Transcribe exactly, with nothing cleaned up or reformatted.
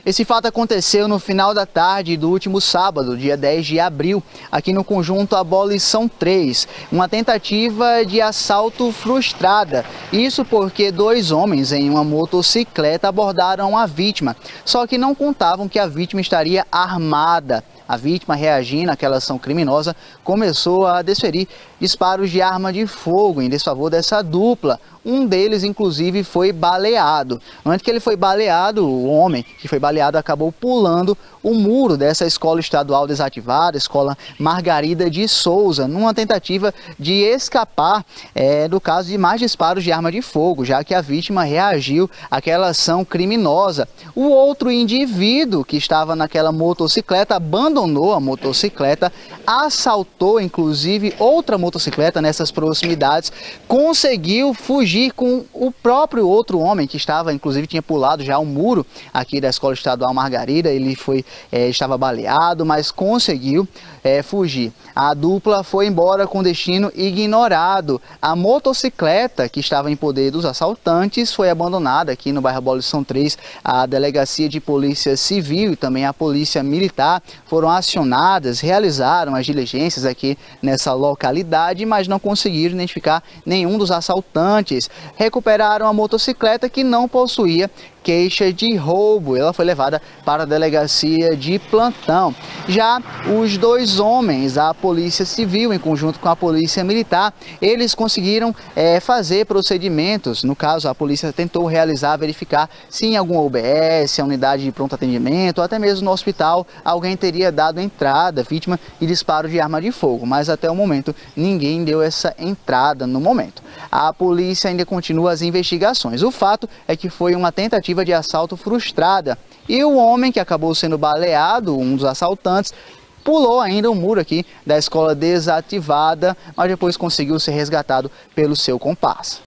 Esse fato aconteceu no final da tarde do último sábado, dia dez de abril, aqui no conjunto Abolição três, uma tentativa de assalto frustrada. Isso porque dois homens em uma motocicleta abordaram a vítima, só que não contavam que a vítima estaria armada. A vítima, reagindo àquela ação criminosa, começou a desferir disparos de arma de fogo em desfavor dessa dupla. Um deles, inclusive, foi baleado. Antes que ele foi baleado, o homem que foi baleado acabou pulando o muro dessa escola estadual desativada, Escola Margarida de Souza, numa tentativa de escapar é, do caso de mais disparos de arma de fogo, já que a vítima reagiu àquela ação criminosa. O outro indivíduo que estava naquela motocicleta abandonou a motocicleta, assaltou inclusive outra motocicleta nessas proximidades, conseguiu fugir com o próprio outro homem que estava, inclusive tinha pulado já o muro aqui da Escola Estadual Margarida. Ele foi, é, estava baleado, mas conseguiu é, fugir. A dupla foi embora com destino ignorado. A motocicleta que estava em poder dos assaltantes foi abandonada aqui no bairro Abolição três. A Delegacia de Polícia Civil e também a Polícia Militar foram acionadas, realizaram as diligências aqui nessa localidade, mas não conseguiram identificar nenhum dos assaltantes. Recuperaram a motocicleta, que não possuía queixa de roubo. Ela foi levada para a delegacia de plantão. Já os dois homens, a Polícia Civil em conjunto com a Polícia Militar, eles conseguiram é, fazer procedimentos. No caso, a polícia tentou realizar, verificar se em algum O B S, a unidade de pronto atendimento, ou até mesmo no hospital, alguém teria dado entrada, vítima de disparo de arma de fogo. Mas até o momento, ninguém deu essa entrada no momento. A polícia ainda continua as investigações. O fato é que foi uma tentativa de assalto frustrada e o homem que acabou sendo baleado, um dos assaltantes, pulou ainda o muro aqui da escola desativada, mas depois conseguiu ser resgatado pelo seu comparsa.